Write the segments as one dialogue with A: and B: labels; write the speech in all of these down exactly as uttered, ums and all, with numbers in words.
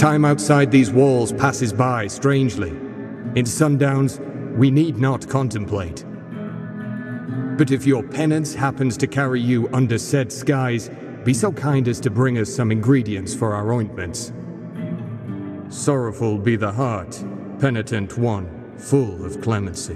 A: Time outside these walls passes by strangely. In sundowns, we need not contemplate. But if your penance happens to carry you under said skies, be so kind as to bring us some ingredients for our ointments. Sorrowful be the heart, penitent one, full of clemency.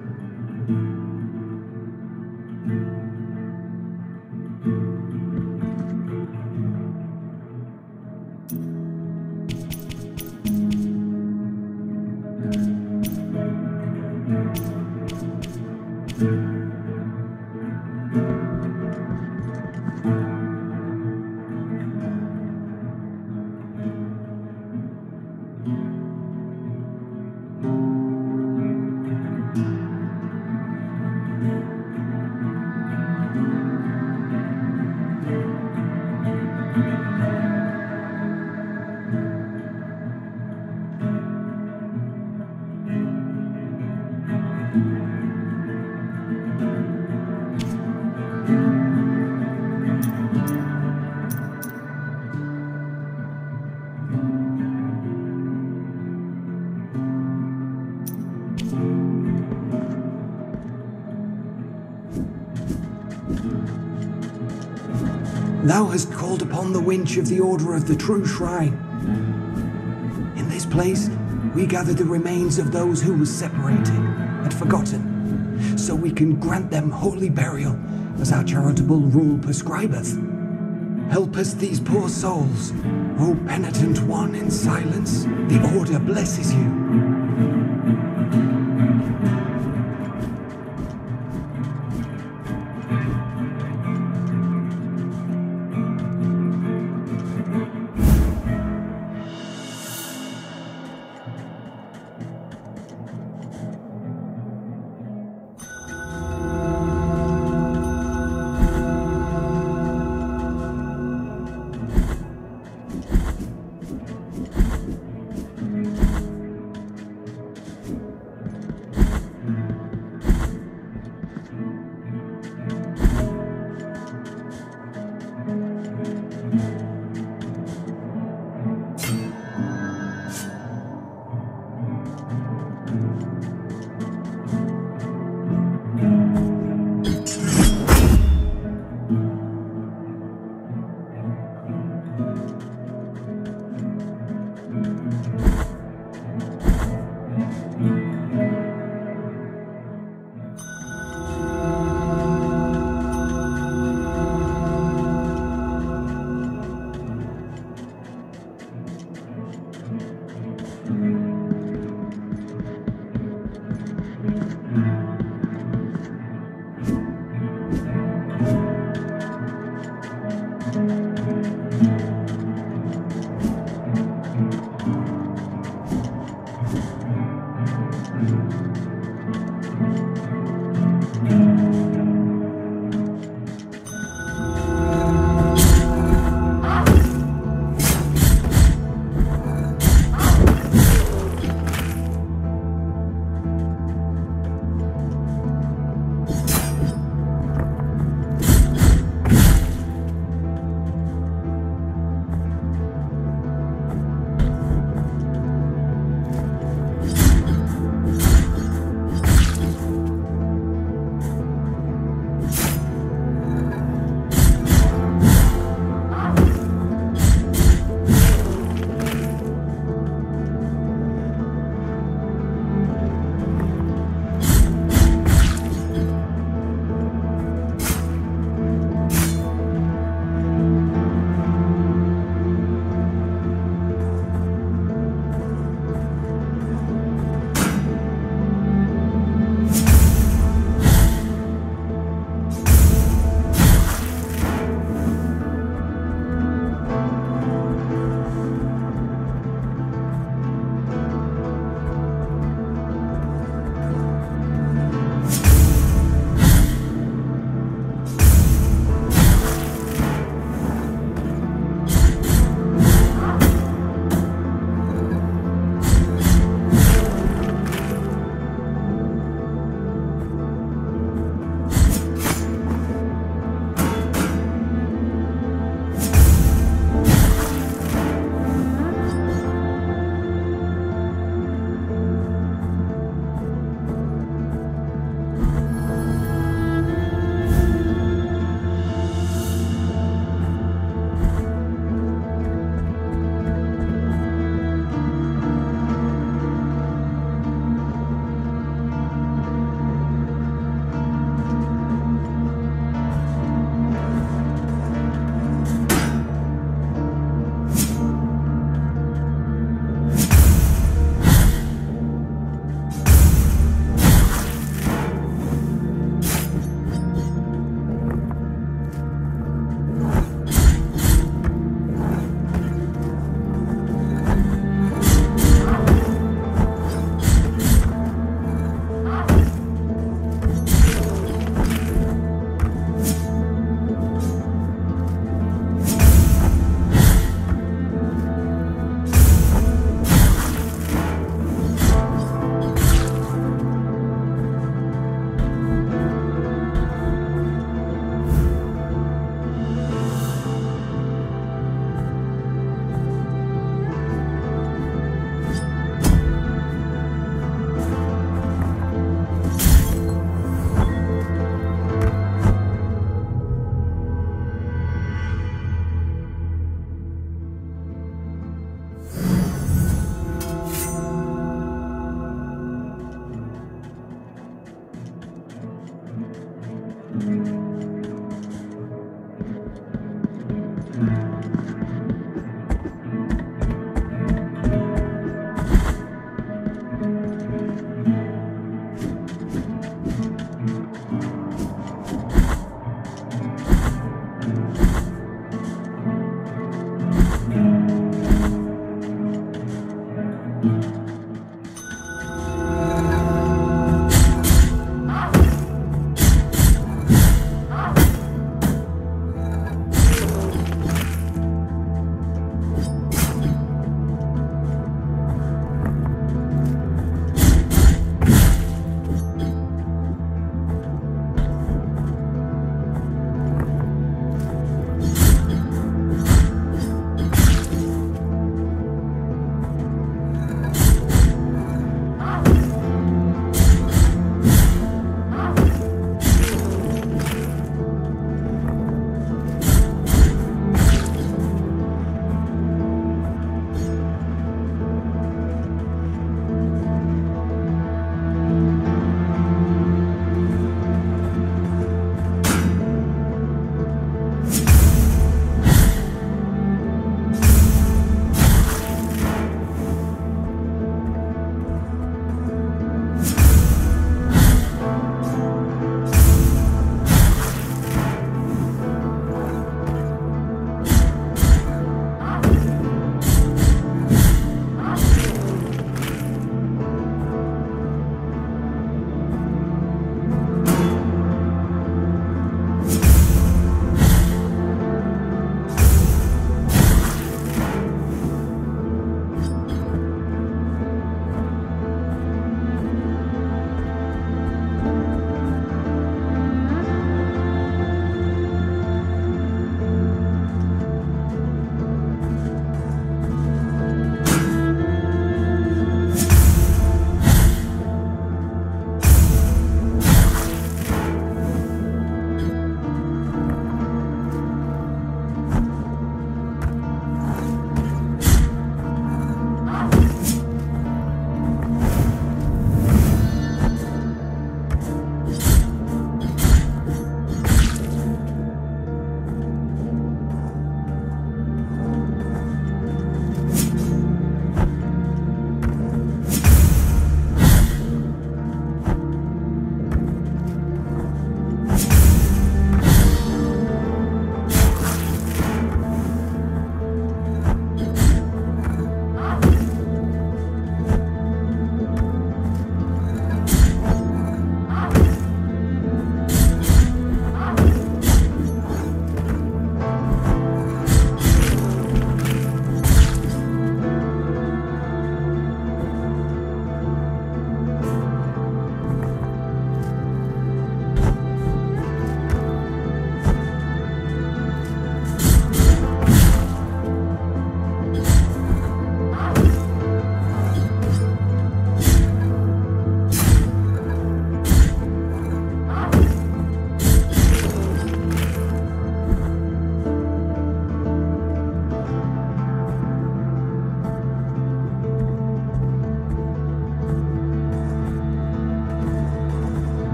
B: Thou hast called upon the winch of the Order of the True Shrine. In this place, we gather the remains of those who were separated and forgotten, so we can grant them holy burial as our charitable rule prescribeth. Help us these poor souls, O penitent one in silence. The Order blesses you.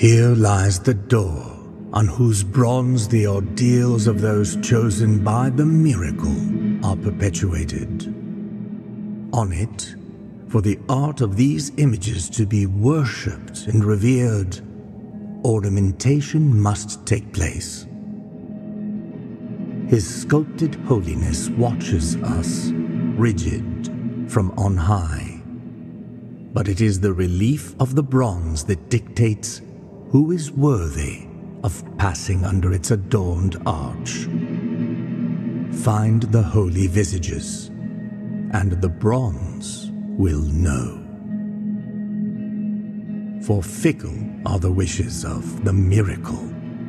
C: Here lies the door, on whose bronze the ordeals of those chosen by the miracle are perpetuated. On it, for the art of these images to be worshipped and revered, ornamentation must take place. His sculpted holiness watches us, rigid, from on high. But it is the relief of the bronze that dictates who is worthy of passing under its adorned arch. Find the holy visages, and the bronze will know. For fickle are the wishes of the miracle.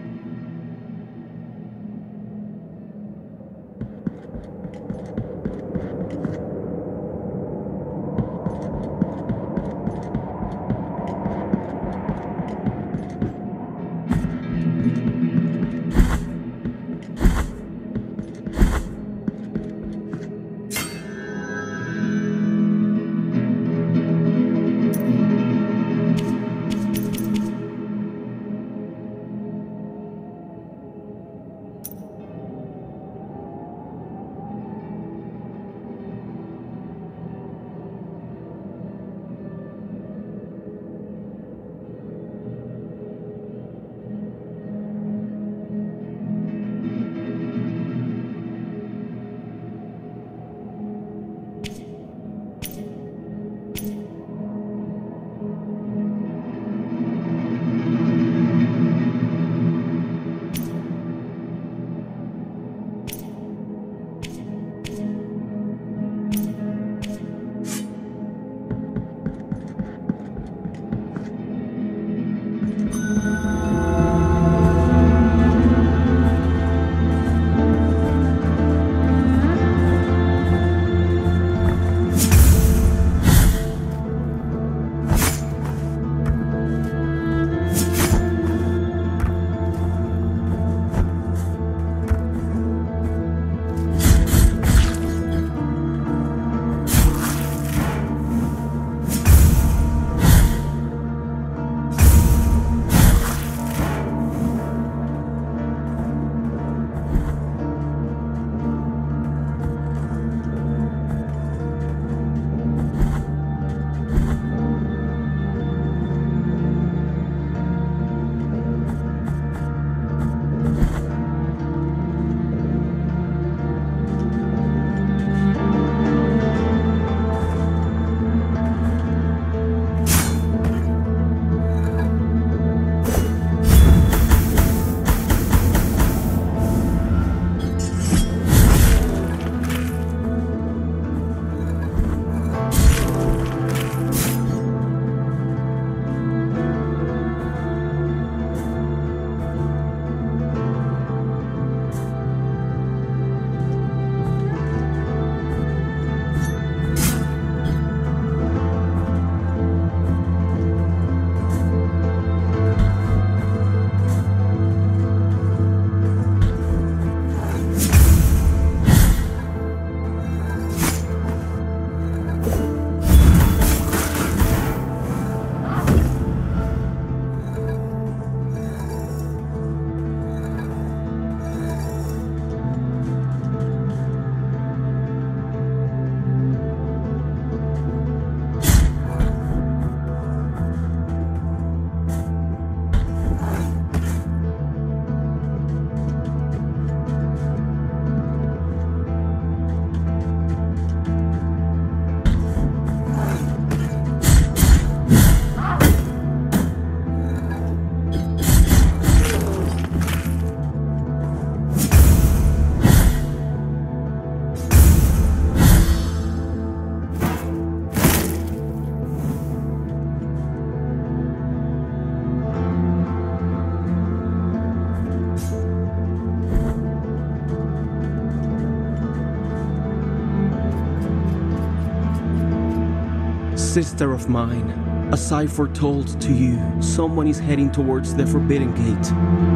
D: Sister of mine, as I foretold to you, someone is heading towards the Forbidden Gate.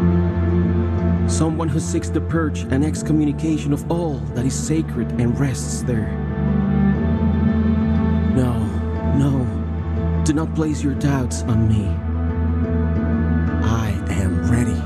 D: Someone who seeks the purge and excommunication of all that is sacred and rests there. No, no, do not place your doubts on me. I am ready.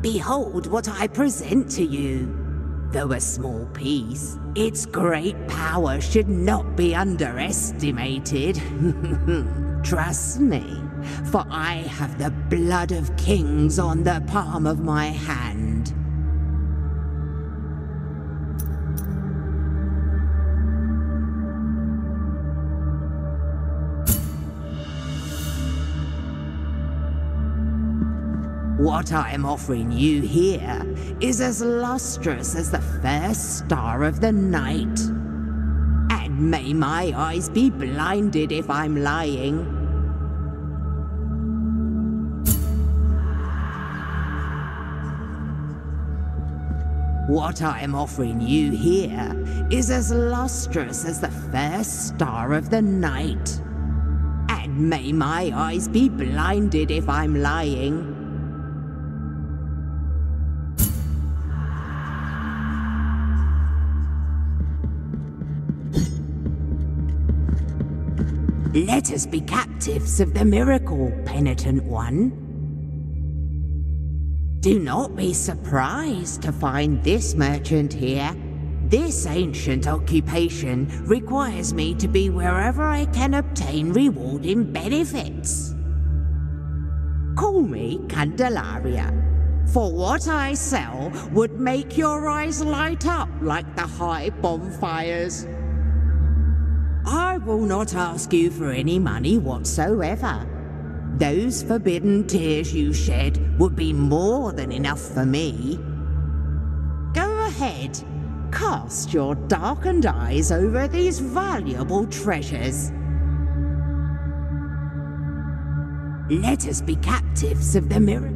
E: behold what I present to you. Though a small piece, its great power should not be underestimated. Trust me, for I have the blood of kings on the palm of my hand. What I am offering you here is as lustrous as the first star of the night. And may my eyes be blinded if I'm lying. What I am offering you here is as lustrous as the first star of the night. And may my eyes be blinded if I'm lying. Let us be captives of the miracle, penitent one. Do not be surprised to find this merchant here. This ancient occupation requires me to be wherever I can obtain rewarding benefits. Call me Candelaria, for what I sell would make your eyes light up like the high bonfires. I will not ask you for any money whatsoever. Those forbidden tears you shed would be more than enough for me. Go ahead, cast your darkened eyes over these valuable treasures. Let us be captives of the mirror.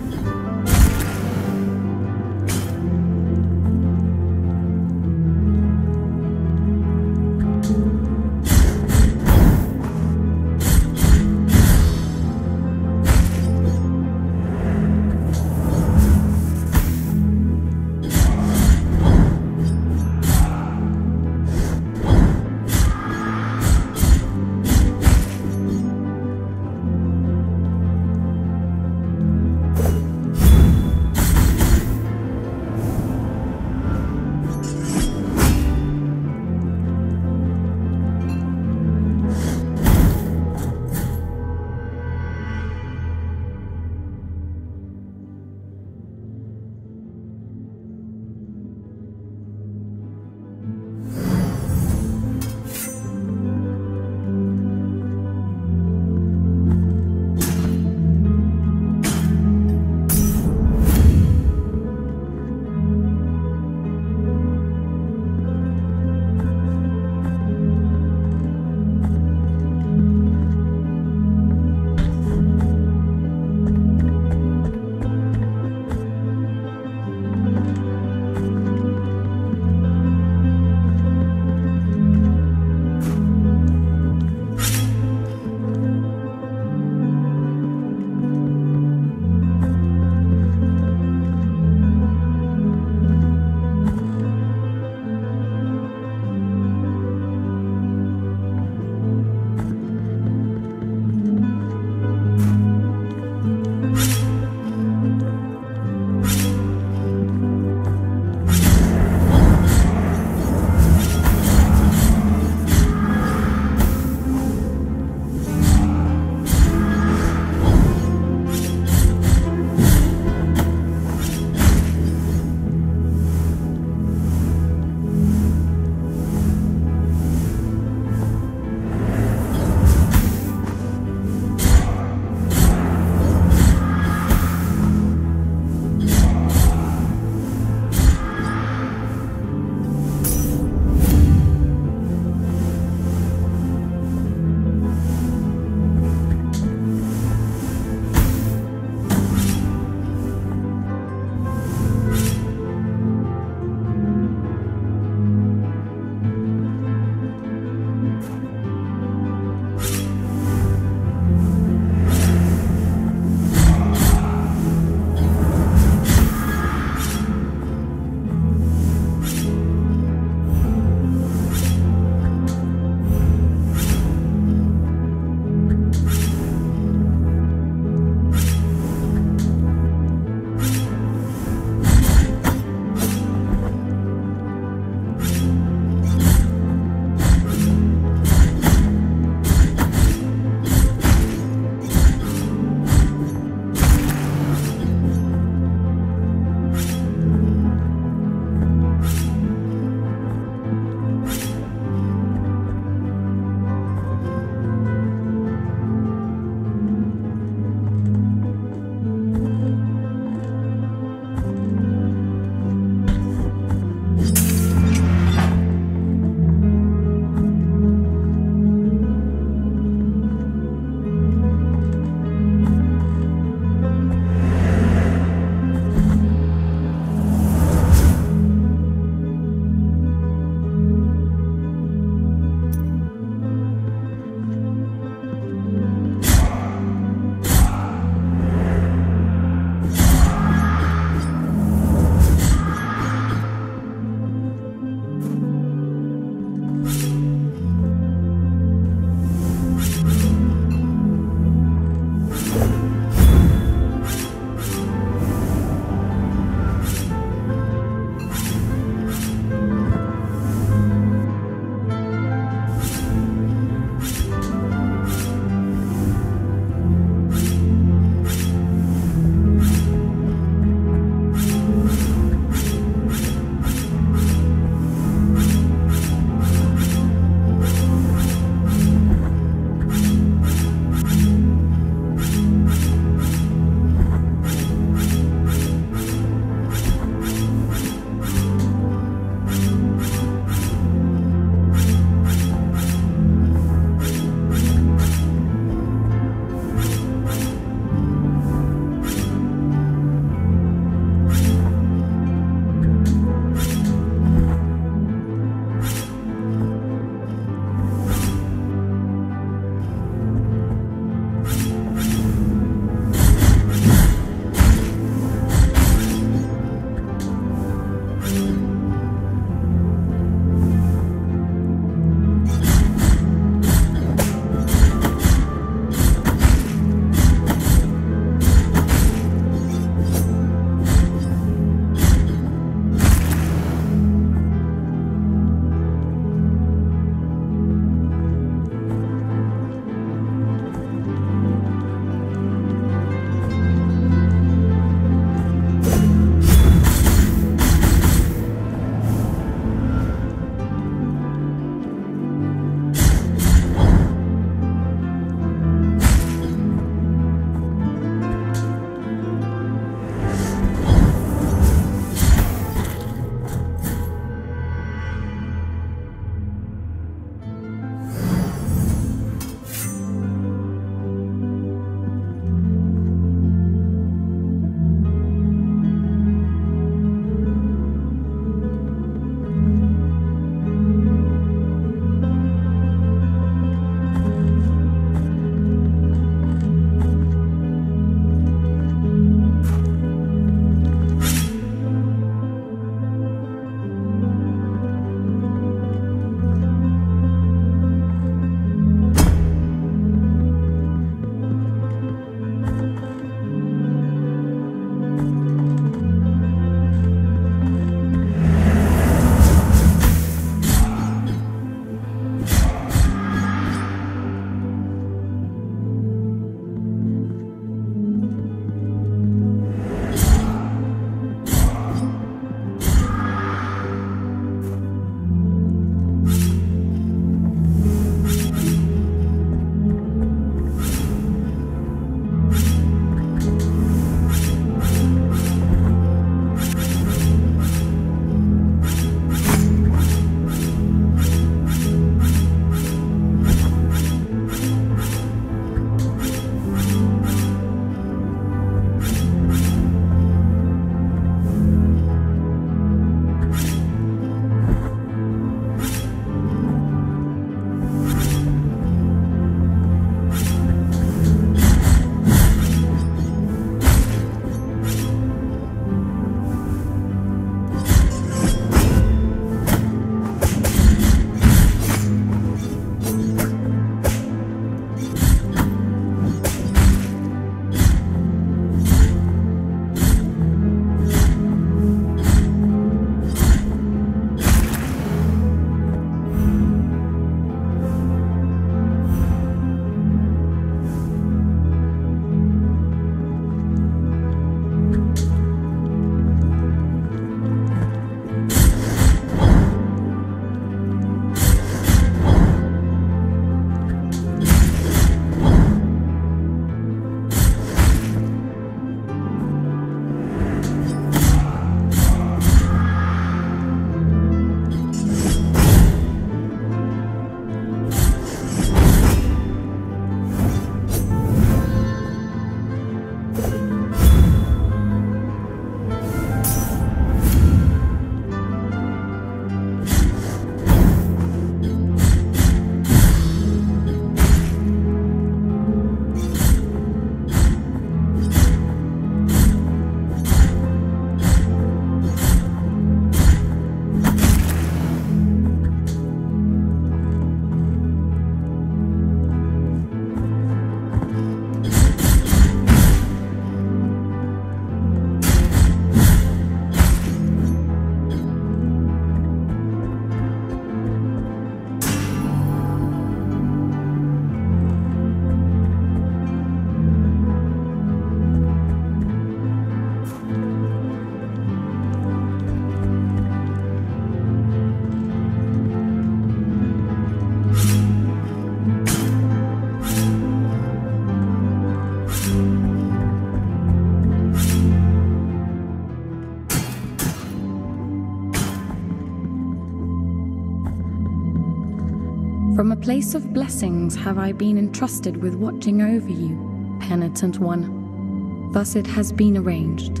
F: place of blessings have I been entrusted with watching over you, penitent one. Thus it has been arranged.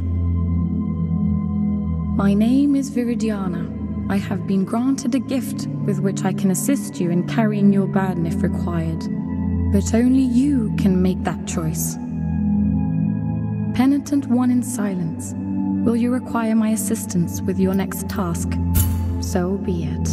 F: My name is Viridiana. I have been granted a gift with which I can assist you in carrying your burden if required. But only you can make that choice. Penitent one in silence, will you require my assistance with your next task? So be it.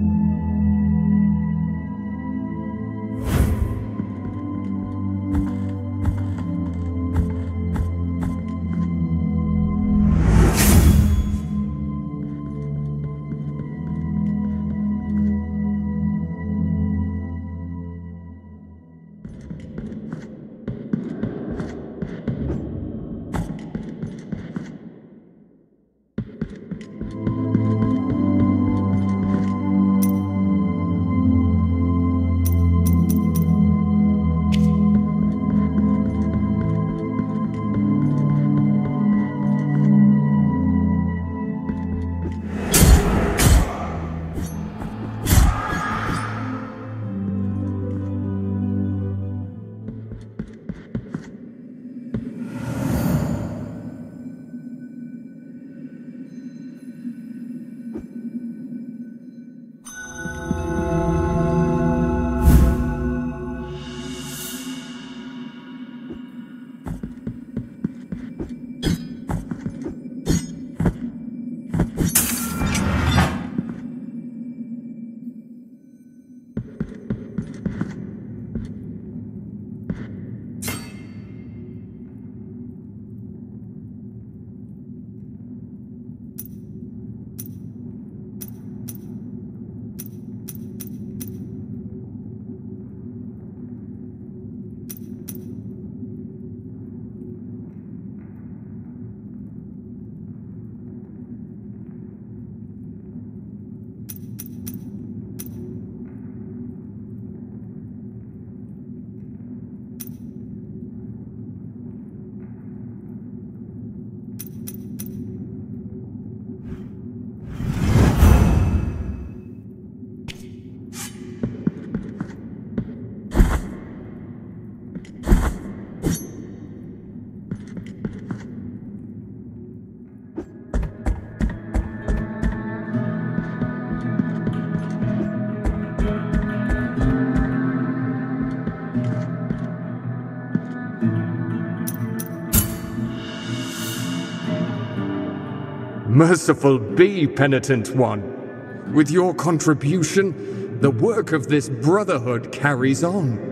A: Merciful be, penitent one. With your contribution, the work of this brotherhood carries on.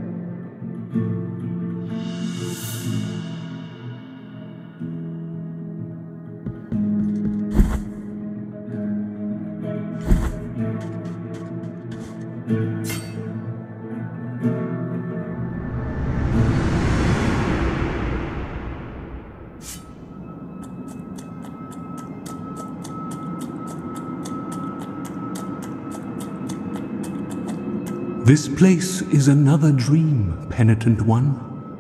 G: This place is another dream, penitent one.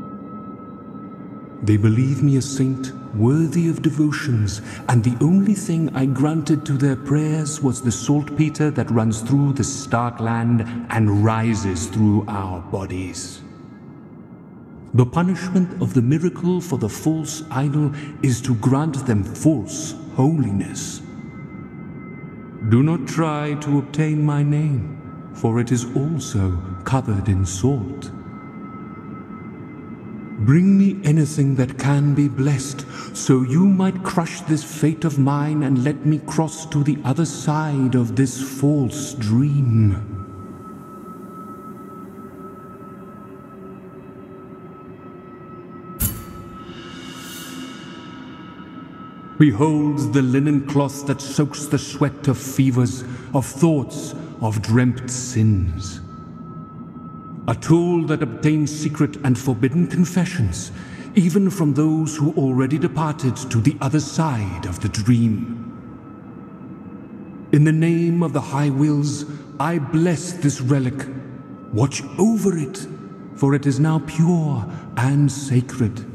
G: They believe me a saint worthy of devotions, and the only thing I granted to their prayers was the saltpeter that runs through the stark land and rises through our bodies. The punishment of the miracle for the false idol is to grant them false holiness. Do not try to obtain my name, for it is also covered in salt. Bring me anything that can be blessed, so you might crush this fate of mine and let me cross to the other side of this false dream. Behold the linen cloth that soaks the sweat of fevers, of thoughts, of dreamt sins. A tool that obtains secret and forbidden confessions, even from those who already departed to the other side of the dream. In the name of the High Wills, I bless this relic. Watch over it, for it is now pure and sacred.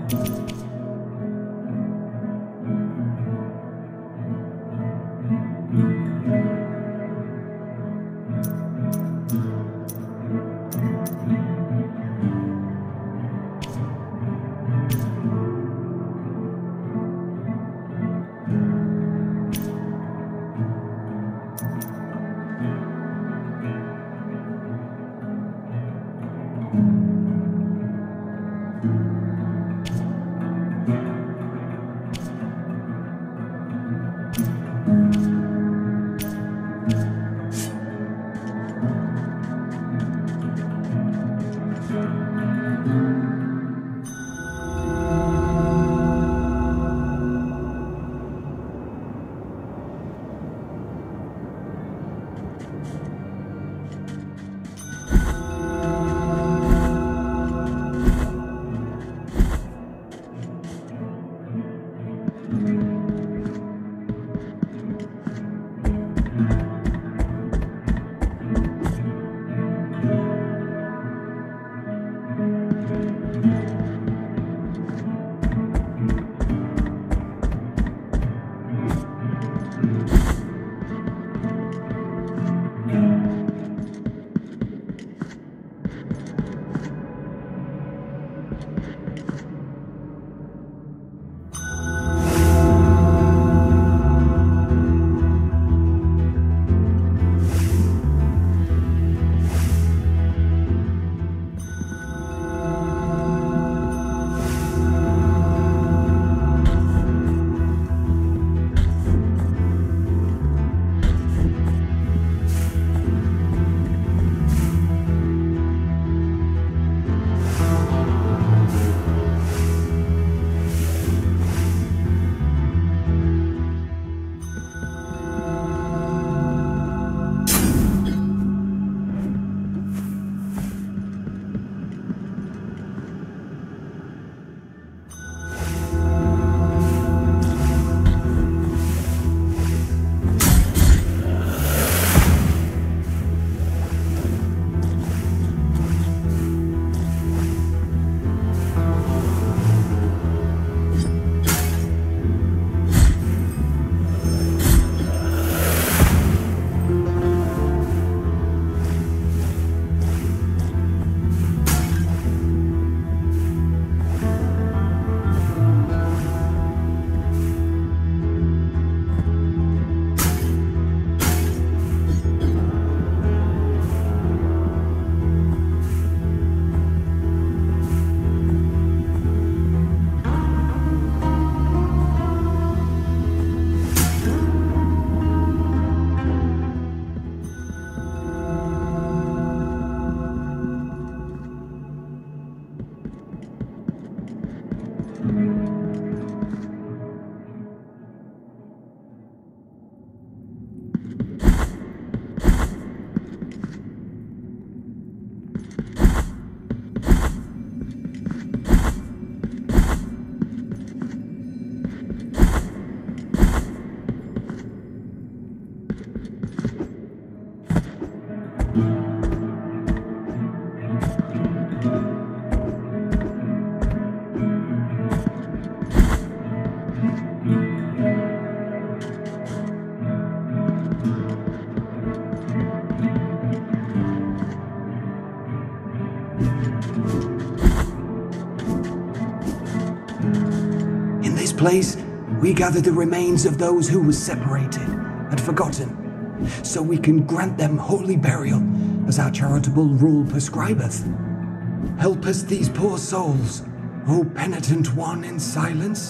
B: place, we gather the remains of those who were separated and forgotten, so we can grant them holy burial, as our charitable rule prescribeth. Help us these poor souls, O penitent one in silence.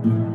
B: Thank you.